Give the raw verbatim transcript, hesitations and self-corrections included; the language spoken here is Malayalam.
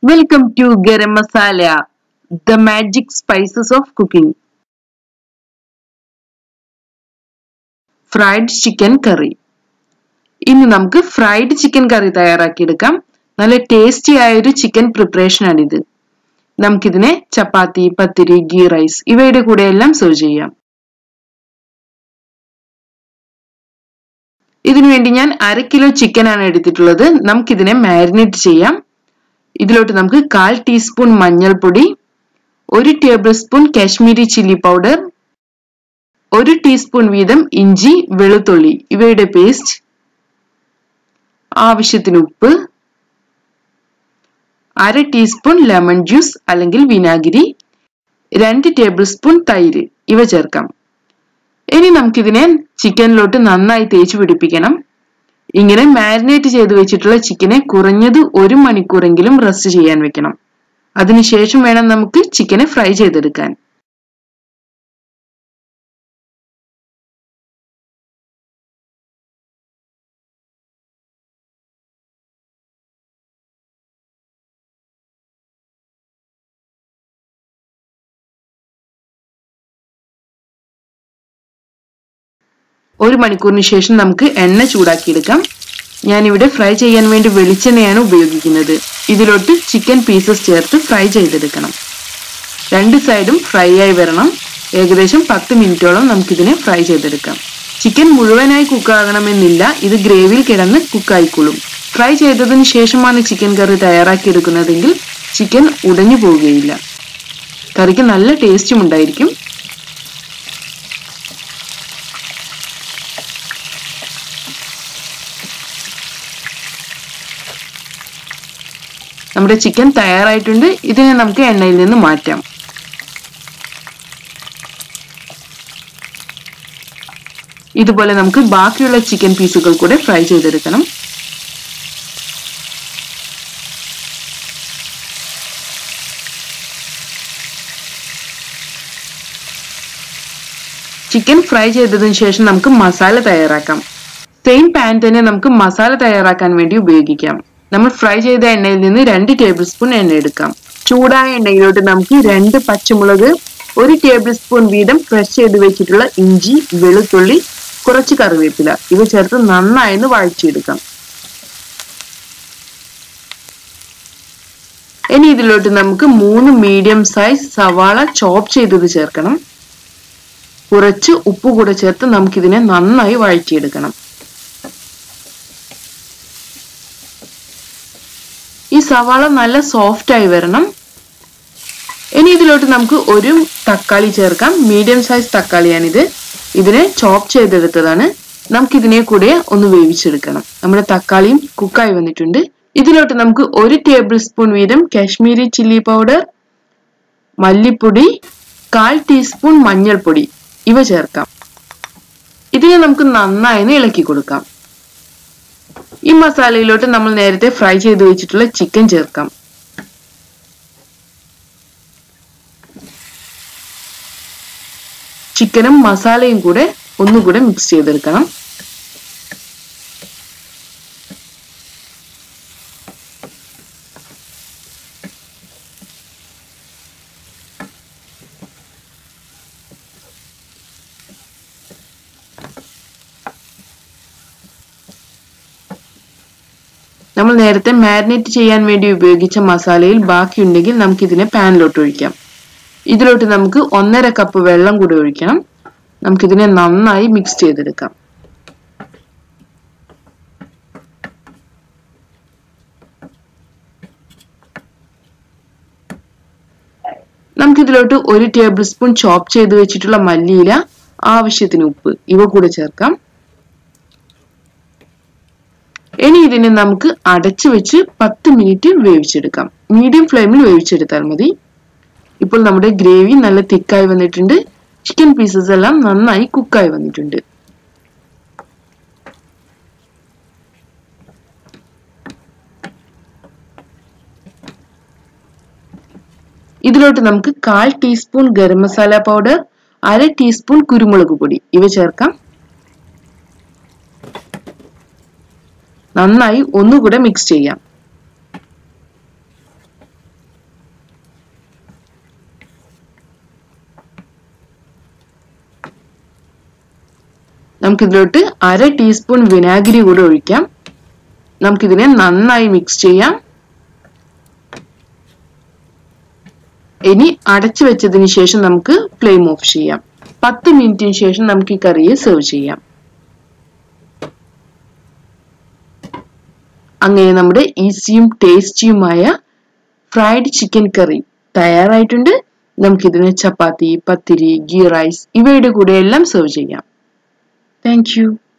Welcome to Garam Masala, the magic spices of cooking. Fried chicken curry. ഇന്ന് നമുക്ക് ഫ്രൈഡ് ചിക്കൻ കറി തയ്യാറാക്കിയെടുക്കാം. നല്ല ടേസ്റ്റി ആയ ഒരു ചിക്കൻ പ്രിപ്പറേഷൻ ആണിത്. നമുക്കിതിനെ ചപ്പാത്തി, പത്തിരി, ഗീ റൈസ് ഇവയുടെ കൂടെ എല്ലാം സെർവ് ചെയ്യാം. ഇതിനു വേണ്ടി ഞാൻ അര കിലോ ചിക്കൻ ആണ് എടുത്തിട്ടുള്ളത്. നമുക്കിതിനെ മാരിനേറ്റ് ചെയ്യാം. ഇതിലോട്ട് നമുക്ക് കാൽ ടീസ്പൂൺ മഞ്ഞൾപ്പൊടി, ഒരു tablespoon Kashmiri chilli powder, ഒരു ടീസ്പൂൺ വീതം ഇഞ്ചി, വെളുത്തുള്ളി ഇവയുടെ പേസ്റ്റ്, ആവശ്യത്തിന് ഉപ്പ്, അര ടീസ്പൂൺ ലെമൺ ജ്യൂസ് അല്ലെങ്കിൽ വിനാഗിരി, രണ്ട് ടേബിൾ സ്പൂൺ തൈര് ഇവ ചേർക്കാം. ഇനി നമുക്കിതിനെ ചിക്കനിലോട്ട് നന്നായി തേച്ച് പിടിപ്പിക്കണം. ഇങ്ങനെ മാരിനേറ്റ് ചെയ്ത് വെച്ചിട്ടുള്ള ചിക്കനെ കുറഞ്ഞത് ഒരു മണിക്കൂറെങ്കിലും റെസ്റ്റ് ചെയ്യാൻ വെക്കണം. അതിനുശേഷം വേണം നമുക്ക് ചിക്കനെ ഫ്രൈ ചെയ്തെടുക്കാൻ. ഒരു മണിക്കൂറിന് ശേഷം നമുക്ക് എണ്ണ ചൂടാക്കിയെടുക്കാം. ഞാനിവിടെ ഫ്രൈ ചെയ്യാൻ വേണ്ടി വെളിച്ചെണ്ണയാണ് ഉപയോഗിക്കുന്നത്. ഇതിലോട്ട് ചിക്കൻ പീസസ് ചേർത്ത് ഫ്രൈ ചെയ്തെടുക്കണം. രണ്ട് സൈഡും ഫ്രൈ ആയി വരണം. ഏകദേശം പത്ത് മിനിറ്റോളം നമുക്കിതിനെ ഫ്രൈ ചെയ്തെടുക്കാം. ചിക്കൻ മുഴുവനായി കുക്കാകണമെന്നില്ല, ഇത് ഗ്രേവിയിൽ കിടന്ന് കുക്കായിക്കൊള്ളും. ഫ്രൈ ചെയ്തതിന് ശേഷമാണ് ചിക്കൻ കറി തയ്യാറാക്കിയെടുക്കുന്നതെങ്കിൽ ചിക്കൻ ഉടഞ്ഞു പോവുകയില്ല. കറിക്ക് നല്ല ടേസ്റ്റും ഉണ്ടായിരിക്കും. നമ്മുടെ ചിക്കൻ തയ്യാറായിട്ടുണ്ട്. ഇതിനെ നമുക്ക് എണ്ണയിൽ നിന്ന് മാറ്റാം. ഇതുപോലെ നമുക്ക് ബാക്കിയുള്ള ചിക്കൻ പീസുകൾ കൂടെ ഫ്രൈ ചെയ്തെടുക്കണം. ചിക്കൻ ഫ്രൈ ചെയ്തതിനു ശേഷം നമുക്ക് മസാല തയ്യാറാക്കാം. സെയിം പാൻ തന്നെ നമുക്ക് മസാല തയ്യാറാക്കാൻ വേണ്ടി ഉപയോഗിക്കാം. നമ്മൾ ഫ്രൈ ചെയ്ത എണ്ണയിൽ നിന്ന് രണ്ട് ടേബിൾ സ്പൂൺ എണ്ണ എടുക്കാം. ചൂടായ എണ്ണയിലോട്ട് നമുക്ക് രണ്ട് പച്ചമുളക്, ഒരു ടേബിൾ സ്പൂൺ വീതം ക്രഷ് ചെയ്ത് വെച്ചിട്ടുള്ള ഇഞ്ചി, വെളുത്തുള്ളി, കുറച്ച് കറിവേപ്പില ഇവ ചേർത്ത് നന്നായി വഴറ്റിയെടുക്കാം. ഇനി ഇതിലോട്ട് നമുക്ക് മൂന്ന് മീഡിയം സൈസ് സവാള ചോപ്പ് ചെയ്തത് ചേർക്കണം. കുറച്ച് ഉപ്പ് കൂടെ ചേർത്ത് നമുക്കിതിനെ നന്നായി വഴറ്റിയെടുക്കണം. ഈ സവാള നല്ല സോഫ്റ്റ് ആയി വരണം. ഇനി ഇതിലോട്ട് നമുക്ക് ഒരു തക്കാളി ചേർക്കാം. മീഡിയം സൈസ് തക്കാളിയാണിത്. ഇതിനെ ചോപ്പ് ചെയ്തെടുത്തതാണ്. നമുക്കിതിനെ കൂടെ ഒന്ന് വേവിച്ചെടുക്കണം. നമ്മുടെ തക്കാളിയും കുക്കായി വന്നിട്ടുണ്ട്. ഇതിലോട്ട് നമുക്ക് ഒരു ടേബിൾ സ്പൂൺ വീതം കാശ്മീരി ചില്ലി പൗഡർ, മല്ലിപ്പൊടി, കാൽ ടീസ്പൂൺ മഞ്ഞൾപ്പൊടി ഇവ ചേർക്കാം. ഇതിനെ നമുക്ക് നന്നായി ഇളക്കി കൊടുക്കാം. ഈ മസാലയിലോട്ട് നമ്മൾ നേരത്തെ ഫ്രൈ ചെയ്ത് വെച്ചിട്ടുള്ള ചിക്കൻ ചേർക്കാം. ചിക്കനും മസാലയും കൂടെ ഒന്നുകൂടെ മിക്സ് ചെയ്തെടുക്കണം. നമ്മൾ നേരത്തെ മാരിനേറ്റ് ചെയ്യാൻ വേണ്ടി ഉപയോഗിച്ച മസാലയിൽ ബാക്കിയുണ്ടെങ്കിൽ നമുക്ക് ഇതിനെ പാനിലോട്ട് ഒഴിക്കാം. ഇതിലോട്ട് നമുക്ക് ഒന്നര കപ്പ് വെള്ളം കൂടി ഒഴിക്കണം. നമുക്കിതിനെ നന്നായി മിക്സ് ചെയ്തെടുക്കാം. നമുക്കിതിലോട്ട് ഒരു ടേബിൾ സ്പൂൺ ചോപ്പ് ചെയ്ത് വെച്ചിട്ടുള്ള മല്ലിയില, ആവശ്യത്തിന് ഉപ്പ് ഇവ കൂടെ ചേർക്കാം. ഇനി ഇതിനെ നമുക്ക് അടച്ചു വെച്ച് പത്ത് മിനിറ്റ് വേവിച്ചെടുക്കാം. മീഡിയം ഫ്ലെയിമിൽ വേവിച്ചെടുത്താൽ മതി. ഇപ്പോൾ നമ്മുടെ ഗ്രേവി നല്ല തിക്കായി വന്നിട്ടുണ്ട്. ചിക്കൻ പീസസ് എല്ലാം നന്നായി കുക്കായി വന്നിട്ടുണ്ട്. ഇതിലോട്ട് നമുക്ക് കാൽ ടീസ്പൂൺ ഗരം മസാല പൗഡർ, അര ടീസ്പൂൺ കുരുമുളക് പൊടി ഇവ ചേർക്കാം. നന്നായി ഒന്നുകൂടെ മിക്സ് ചെയ്യാം. നമുക്ക് ഇതിലോട്ട് അര ടീസ്പൂൺ വിനാഗിരി കൂടി ഒഴിക്കാം. നമുക്കിതിനെ നന്നായി മിക്സ് ചെയ്യാം. ഇനി അടച്ചു വെച്ചതിന് ശേഷം നമുക്ക് ഫ്ലെയിം ഓഫ് ചെയ്യാം. പത്ത് മിനിറ്റിന് ശേഷം നമുക്ക് ഈ കറിയെ സെർവ് ചെയ്യാം. അങ്ങനെ നമ്മുടെ ഈസിയും ടേസ്റ്റിയുമായ ഫ്രൈഡ് ചിക്കൻ കറി തയ്യാറായിട്ടുണ്ട്. നമുക്കിതിനെ ചപ്പാത്തി, പത്തിരി, ഗീ റൈസ് ഇവയുടെ കൂടെ എല്ലാം സെർവ് ചെയ്യാം. Thank U.